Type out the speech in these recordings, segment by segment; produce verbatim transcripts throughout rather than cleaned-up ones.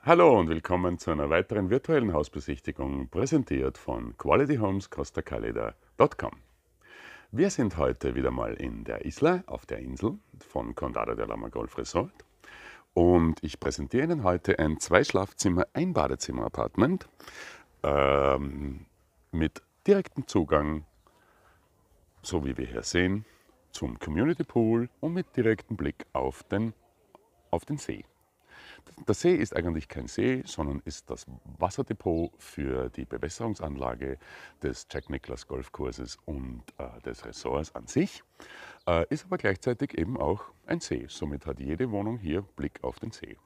Hallo und willkommen zu einer weiteren virtuellen Hausbesichtigung, präsentiert von quality homes costa calida punkt com. Wir sind heute wieder mal in der Isla, auf der Insel von Condado de Lama Golf Resort. Und ich präsentiere Ihnen heute ein Zwei-Schlafzimmer-, Ein-Badezimmer-Apartment ähm, mit direktem Zugang, so wie wir hier sehen, zum Community Pool und mit direktem Blick auf den, auf den See. Der See ist eigentlich kein See, sondern ist das Wasserdepot für die Bewässerungsanlage des Jack Nicklaus Golfkurses und äh, des Resorts an sich, äh, ist aber gleichzeitig eben auch ein See. Somit hat jede Wohnung hier Blick auf den See.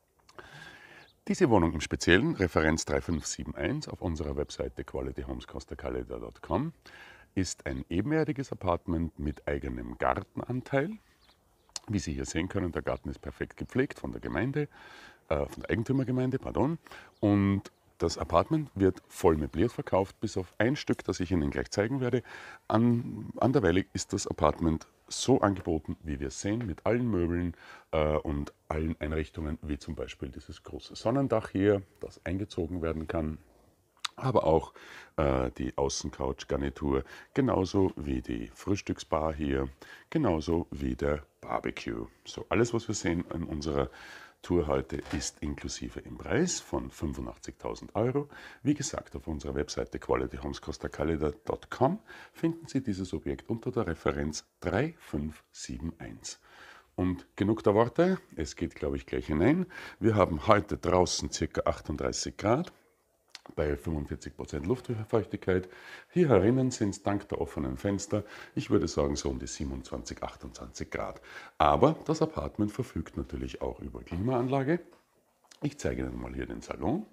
Diese Wohnung im Speziellen, Referenz drei fünf sieben eins auf unserer Webseite quality homes costa calida punkt com, ist ein ebenerdiges Apartment mit eigenem Gartenanteil. Wie Sie hier sehen können, der Garten ist perfekt gepflegt von der Gemeinde, äh, von der Eigentümergemeinde, pardon. Und das Apartment wird voll möbliert verkauft, bis auf ein Stück, das ich Ihnen gleich zeigen werde. An, anderweitig ist das Apartment so angeboten, wie wir es sehen, mit allen Möbeln äh, und allen Einrichtungen, wie zum Beispiel dieses große Sonnendach hier, das eingezogen werden kann. Aber auch äh, die Außencouch-Garnitur, genauso wie die Frühstücksbar hier, genauso wie der Barbecue. So, alles, was wir sehen in unserer Tour heute, ist inklusive im Preis von fünfundachtzigtausend Euro. Wie gesagt, auf unserer Webseite quality homes costa calida punkt com finden Sie dieses Objekt unter der Referenz drei fünf sieben eins. Und genug der Worte, es geht, glaube ich, gleich hinein. Wir haben heute draußen ca. achtunddreißig Grad. Bei fünfundvierzig Prozent Luftfeuchtigkeit. Hier herinnen sind es dank der offenen Fenster, ich würde sagen so um die siebenundzwanzig, achtundzwanzig Grad. Aber das Apartment verfügt natürlich auch über Klimaanlage. Ich zeige Ihnen mal hier den Salon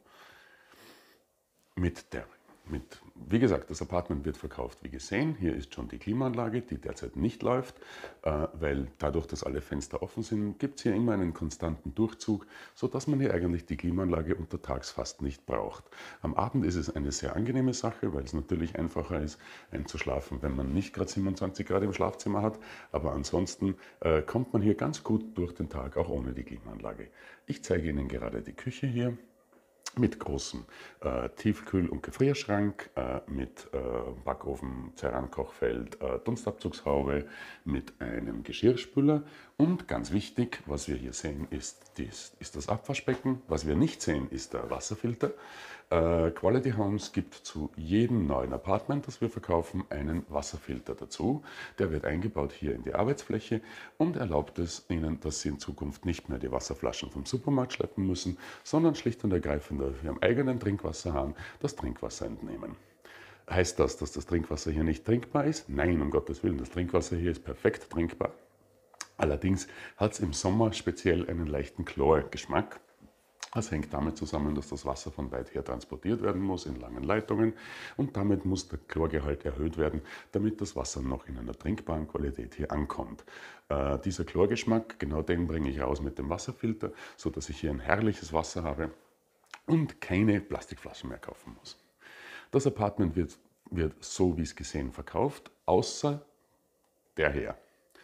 mit der Mit, wie gesagt, das Apartment wird verkauft, wie gesehen. Hier ist schon die Klimaanlage, die derzeit nicht läuft, äh, weil dadurch, dass alle Fenster offen sind, gibt es hier immer einen konstanten Durchzug, sodass man hier eigentlich die Klimaanlage untertags fast nicht braucht. Am Abend ist es eine sehr angenehme Sache, weil es natürlich einfacher ist, einzuschlafen, wenn man nicht gerade siebenundzwanzig Grad im Schlafzimmer hat. Aber ansonsten äh, kommt man hier ganz gut durch den Tag, auch ohne die Klimaanlage. Ich zeige Ihnen gerade die Küche hier mit großem äh, Tiefkühl- und Gefrierschrank, äh, mit äh, Backofen, Ceran-Kochfeld, äh, Dunstabzugshaube, mit einem Geschirrspüler und ganz wichtig, was wir hier sehen, ist, dies, ist das Abwaschbecken. Was wir nicht sehen, ist der Wasserfilter. Äh, Quality Homes gibt zu jedem neuen Apartment, das wir verkaufen, einen Wasserfilter dazu. Der wird eingebaut hier in die Arbeitsfläche und erlaubt es Ihnen, dass Sie in Zukunft nicht mehr die Wasserflaschen vom Supermarkt schleppen müssen, sondern schlicht und ergreifend auf Ihrem eigenen Trinkwasserhahn das Trinkwasser entnehmen. Heißt das, dass das Trinkwasser hier nicht trinkbar ist? Nein, um Gottes Willen, das Trinkwasser hier ist perfekt trinkbar. Allerdings hat es im Sommer speziell einen leichten Chlorgeschmack. Das hängt damit zusammen, dass das Wasser von weit her transportiert werden muss in langen Leitungen und damit muss der Chlorgehalt erhöht werden, damit das Wasser noch in einer trinkbaren Qualität hier ankommt. Äh, dieser Chlorgeschmack, genau den bringe ich raus mit dem Wasserfilter, sodass ich hier ein herrliches Wasser habe und keine Plastikflaschen mehr kaufen muss. Das Apartment wird, wird so wie es gesehen verkauft, außer der hier.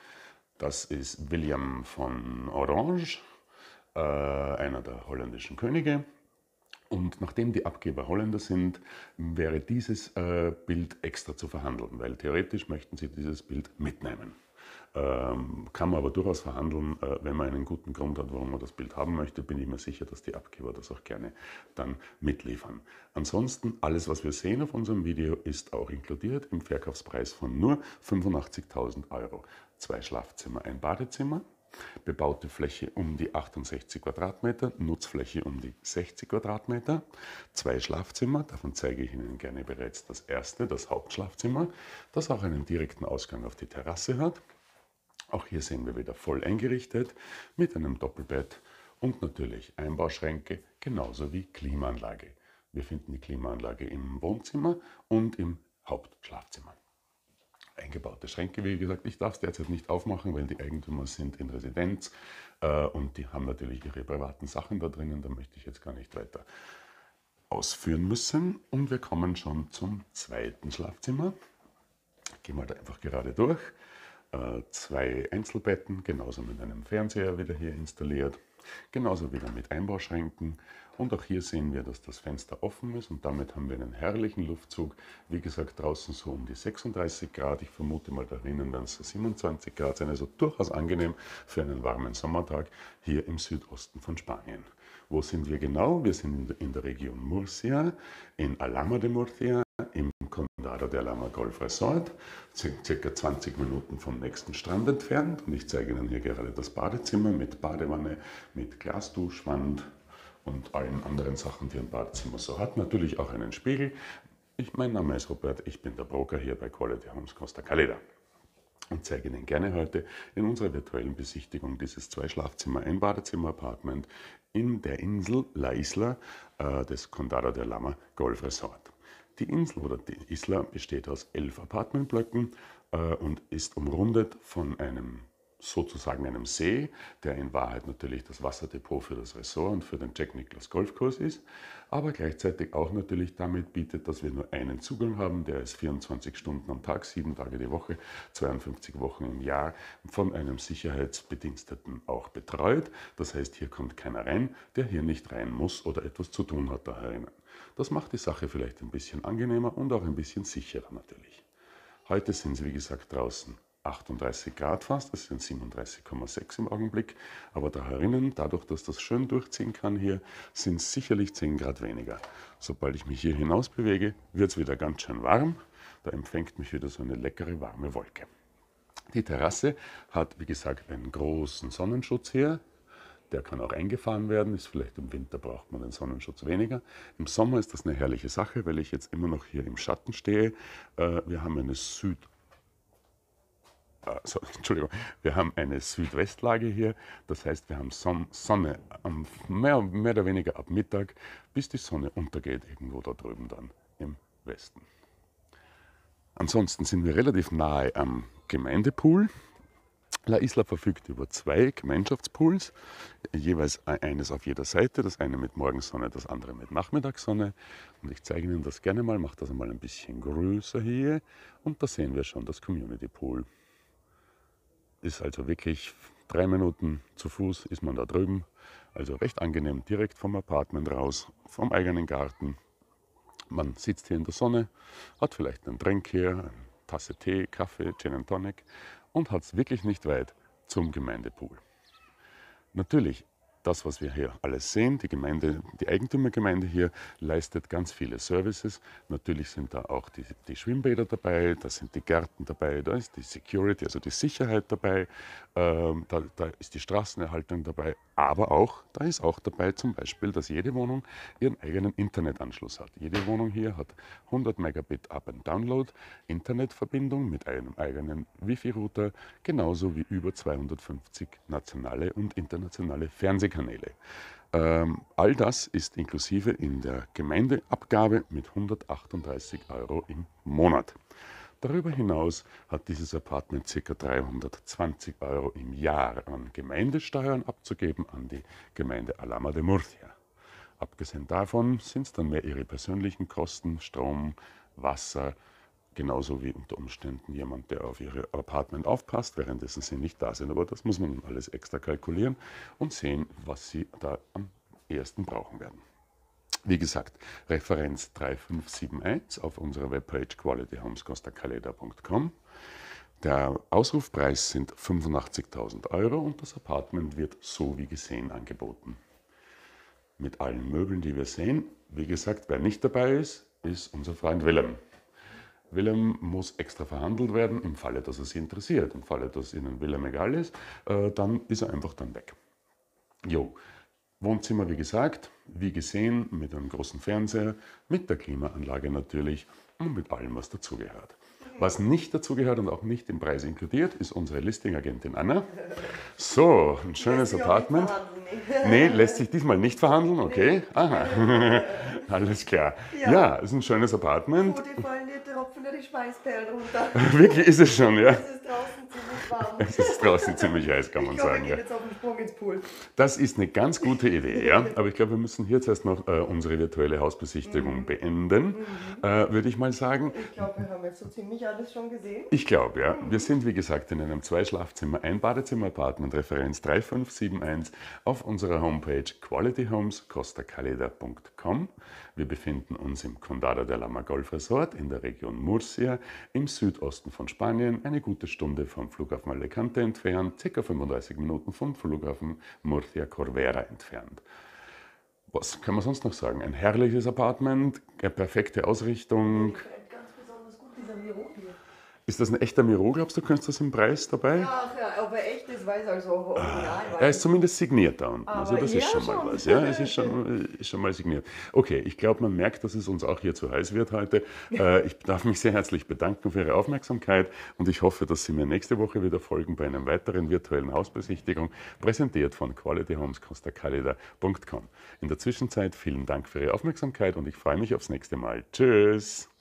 Das ist William von Orange, äh, einer der holländischen Könige. Und nachdem die Abgeber Holländer sind, wäre dieses äh, Bild extra zu verhandeln, weil theoretisch möchten sie dieses Bild mitnehmen. Ähm, kann man aber durchaus verhandeln, äh, wenn man einen guten Grund hat, warum man das Bild haben möchte, bin ich mir sicher, dass die Abgeber das auch gerne dann mitliefern. Ansonsten, alles was wir sehen auf unserem Video ist auch inkludiert im Verkaufspreis von nur fünfundachtzigtausend Euro. Zwei Schlafzimmer, ein Badezimmer. Bebaute Fläche um die achtundsechzig Quadratmeter, Nutzfläche um die sechzig Quadratmeter, zwei Schlafzimmer, davon zeige ich Ihnen gerne bereits das erste, das Hauptschlafzimmer, das auch einen direkten Ausgang auf die Terrasse hat. Auch hier sehen wir wieder voll eingerichtet mit einem Doppelbett und natürlich Einbauschränke, genauso wie Klimaanlage. Wir finden die Klimaanlage im Wohnzimmer und im Hauptschlafzimmer. Eingebaute Schränke, wie gesagt, ich darf es derzeit nicht aufmachen, weil die Eigentümer sind in Residenz äh, und die haben natürlich ihre privaten Sachen da drinnen, da möchte ich jetzt gar nicht weiter ausführen müssen. Und wir kommen schon zum zweiten Schlafzimmer. Gehen wir da einfach gerade durch. Äh, zwei Einzelbetten, genauso mit einem Fernseher wieder hier installiert. Genauso wieder mit Einbauschränken. Und auch hier sehen wir, dass das Fenster offen ist und damit haben wir einen herrlichen Luftzug. Wie gesagt, draußen so um die sechsunddreißig Grad. Ich vermute mal, drinnen werden es so siebenundzwanzig Grad sein. Also durchaus angenehm für einen warmen Sommertag hier im Südosten von Spanien. Wo sind wir genau? Wir sind in der Region Murcia, in Alhama de Murcia, im Condado de Alhama Golf Resort, circa zwanzig Minuten vom nächsten Strand entfernt. Und ich zeige Ihnen hier gerade das Badezimmer mit Badewanne, mit Glasduschwand und allen anderen Sachen, die ein Badezimmer so hat. Natürlich auch einen Spiegel. Ich, mein Name ist Robert, ich bin der Broker hier bei Quality Homes Costa Caleda und zeige Ihnen gerne heute in unserer virtuellen Besichtigung dieses Zwei-Schlafzimmer-Ein-Badezimmer-Apartment in der Insel La Isla äh, des Condado de Alhama Golf Resort. Die Insel oder die Isla besteht aus elf Apartmentblöcken äh, und ist umrundet von einem sozusagen einem See, der in Wahrheit natürlich das Wasserdepot für das Resort und für den Jack Nicklaus Golfkurs ist, aber gleichzeitig auch natürlich damit bietet, dass wir nur einen Zugang haben, der ist vierundzwanzig Stunden am Tag, sieben Tage die Woche, zweiundfünfzig Wochen im Jahr von einem Sicherheitsbediensteten auch betreut. Das heißt, hier kommt keiner rein, der hier nicht rein muss oder etwas zu tun hat da herinnen. Das macht die Sache vielleicht ein bisschen angenehmer und auch ein bisschen sicherer natürlich. Heute sind sie, wie gesagt, draußen achtunddreißig Grad fast, das sind siebenunddreißig Komma sechs im Augenblick, aber da herinnen, dadurch, dass das schön durchziehen kann hier, sind es sicherlich zehn Grad weniger. Sobald ich mich hier hinaus bewege, wird es wieder ganz schön warm, da empfängt mich wieder so eine leckere warme Wolke. Die Terrasse hat, wie gesagt, einen großen Sonnenschutz hier. Der kann auch eingefahren werden, ist vielleicht im Winter braucht man den Sonnenschutz weniger. Im Sommer ist das eine herrliche Sache, weil ich jetzt immer noch hier im Schatten stehe. Wir haben eine Süd Also, Entschuldigung, wir haben eine Südwestlage hier, das heißt, wir haben Sonne mehr, mehr oder weniger ab Mittag, bis die Sonne untergeht, irgendwo da drüben dann im Westen. Ansonsten sind wir relativ nahe am Gemeindepool. La Isla verfügt über zwei Gemeinschaftspools, jeweils eines auf jeder Seite, das eine mit Morgensonne, das andere mit Nachmittagssonne. Und ich zeige Ihnen das gerne mal, mache das einmal ein bisschen größer hier und da sehen wir schon das Community Pool. Ist also wirklich drei Minuten zu Fuß ist man da drüben. Also recht angenehm, direkt vom Apartment raus, vom eigenen Garten. Man sitzt hier in der Sonne, hat vielleicht einen Drink hier, eine Tasse Tee, Kaffee, Gin and Tonic und hat es wirklich nicht weit zum Gemeindepool. Natürlich, das, was wir hier alles sehen, die Gemeinde, die Eigentümergemeinde hier leistet ganz viele Services. Natürlich sind da auch die, die Schwimmbäder dabei, da sind die Gärten dabei, da ist die Security, also die Sicherheit dabei, ähm, da, da ist die Straßenerhaltung dabei, aber auch, da ist auch dabei zum Beispiel, dass jede Wohnung ihren eigenen Internetanschluss hat. Jede Wohnung hier hat hundert Megabit Up- und Download, Internetverbindung mit einem eigenen Wifi-Router, genauso wie über zweihundertfünfzig nationale und internationale Fernsehkanäle. Ähm, all das ist inklusive in der Gemeindeabgabe mit hundertachtunddreißig Euro im Monat. Darüber hinaus hat dieses Apartment ca. dreihundertzwanzig Euro im Jahr an Gemeindesteuern abzugeben an die Gemeinde Alhama de Murcia. Abgesehen davon sind es dann mehr ihre persönlichen Kosten, Strom, Wasser, genauso wie unter Umständen jemand, der auf ihr Apartment aufpasst, währenddessen sie nicht da sind. Aber das muss man alles extra kalkulieren und sehen, was sie da am ehesten brauchen werden. Wie gesagt, Referenz drei fünf sieben eins auf unserer Webpage quality homes costa caleda punkt com. Der Ausrufpreis sind fünfundachtzigtausend Euro und das Apartment wird so wie gesehen angeboten. Mit allen Möbeln, die wir sehen. Wie gesagt, wer nicht dabei ist, ist unser Freund Willem. Willem muss extra verhandelt werden, im Falle, dass er Sie interessiert. Im Falle, dass Ihnen Willem egal ist, äh, dann ist er einfach dann weg. Jo. Wohnzimmer, wie gesagt, wie gesehen, mit einem großen Fernseher, mit der Klimaanlage natürlich und mit allem, was dazugehört. Was nicht dazugehört und auch nicht im Preis inkludiert, ist unsere Listing-Agentin Anna. So, ein schönes Apartment. Nee, lässt sich diesmal nicht verhandeln, okay. Aha, alles klar. Ja, ja, ist ein schönes Apartment. Oh, die fallen die Tropfen, die Schweißperlen runter. Wirklich ist es schon, ja. Das ist draußen ziemlich warm. Es ist draußen ziemlich heiß, kann man ich glaube, sagen. wir Ja. gehen jetzt auf den Sprung ins Pool. Das ist eine ganz gute Idee, ja. Aber ich glaube, wir müssen hier zuerst noch äh, unsere virtuelle Hausbesichtigung Mhm. beenden, Mhm. äh, würde ich mal sagen. Ich glaube, wir haben jetzt so ziemlich alles schon gesehen. Ich glaube, ja. Wir sind, wie gesagt, in einem Zwei-Schlafzimmer, ein Badezimmer-Apartment, Referenz drei fünf sieben eins auf unserer Homepage quality homes costa calida punkt com. Wir befinden uns im Condado de la Mar Golf Resort in der Region Murcia im Südosten von Spanien, eine gute Stunde vom Flughafen Alicante entfernt, ca. fünfunddreißig Minuten vom Flughafen Murcia-Corvera entfernt. Was kann man sonst noch sagen? Ein herrliches Apartment, eine perfekte Ausrichtung. Mir gefällt ganz besonders gut dieser Miro hier. Ist das ein echter Miro, glaubst du? Kennst du das im Preis dabei? Ach ja, ob er echt ist, weiß also original. Er ist zumindest signiert da unten. Aber Also das ja, ist schon mal schon. was. Ja, es ist schon, ist schon mal signiert. Okay, ich glaube, man merkt, dass es uns auch hier zu heiß wird heute. Äh, ich darf mich sehr herzlich bedanken für Ihre Aufmerksamkeit und ich hoffe, dass Sie mir nächste Woche wieder folgen bei einer weiteren virtuellen Hausbesichtigung, präsentiert von quality homes costa calida punkt com. In der Zwischenzeit vielen Dank für Ihre Aufmerksamkeit und ich freue mich aufs nächste Mal. Tschüss!